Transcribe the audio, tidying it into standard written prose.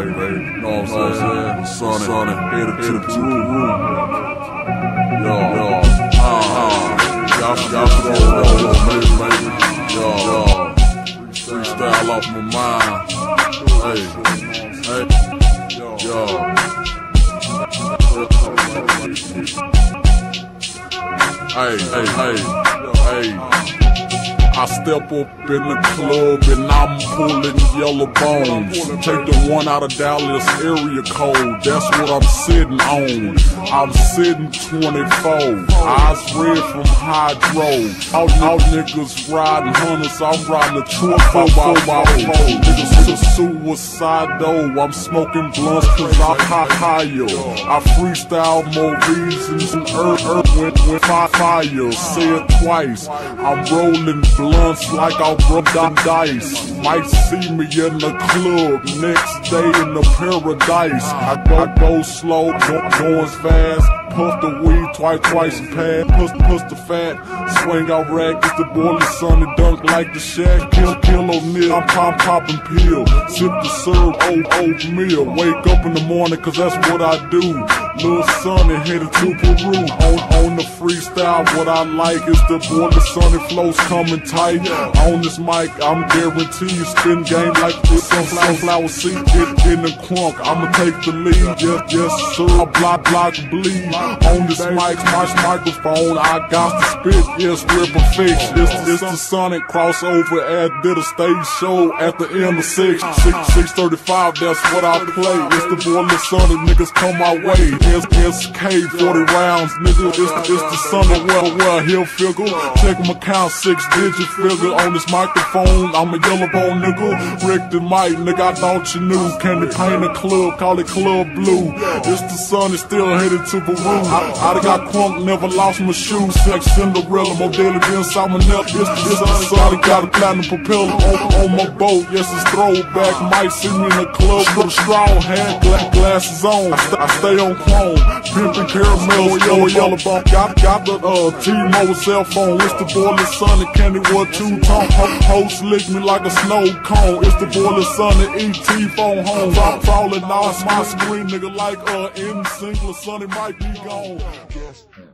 baby. Know what I'm saying? Sonny, headed to the room. Yo, y'all put on baby. Yo, freestyle off my mind. Hey. I step up in the club and I'm pulling yellow bones. Take the one out of Dallas area code, that's what I'm sitting on. I'm sitting 24, eyes red from hydro. All niggas riding hunters, I'm riding a truck by my phone. Niggas suicidal, I'm smoking blunts cause I'm higher. I freestyle more reasons than earth when fire. Say it twice, I'm rolling blunts like I rub dice. Might see me in the club, next day in the paradise. I go slow, going fast. Puff the weed twice and pass. Push the fat, swing out rack. It's the boiler Sonny, dunk like the Shaq. Kill O'Neal, I'm popping pill. Sip the syrup, oatmeal. Wake up in the morning cause that's what I do. Lil' Sonny headed to Peru. On the freestyle, what I like is the boiler Sonny flows coming tight. On this mic, I'm guaranteed spin game like this sunflower seed. In the crunk, I'ma take the lead. Yes sir, I block bleed. On this mic, my microphone, I got to spit, yes, we're perfect. It's the Sonic crossover did a stage show at the end of 635, that's what I play. It's the boiler Sonny, niggas come my way. SK 40 rounds, nigga, it's the Sonny, well, he'll figure. Check my count, 6-digit figure. On this microphone, I'm a yellow bone nigga. Rick the mic, nigga, I thought you knew. Can they paint a club, call it Club Blue. It's the Sonny, still headed to Peru. I got crunk, never lost my shoes. Sex Cinderella, more daily than salmonella. It's the Sonny, got a platinum propeller on my boat. Yes, it's throwback. Might see me in the club with a straw hat, glasses on. I stay on chrome, pimpin' caramel, yellow bone. Got the T-Mobile cell phone. It's the boiler Sonny, candy what two-tone. Host lick me like a snow cone. It's the boiler Sonny, ET phone home. I'm falling off my screen, nigga, like in single. Sonny might be gone.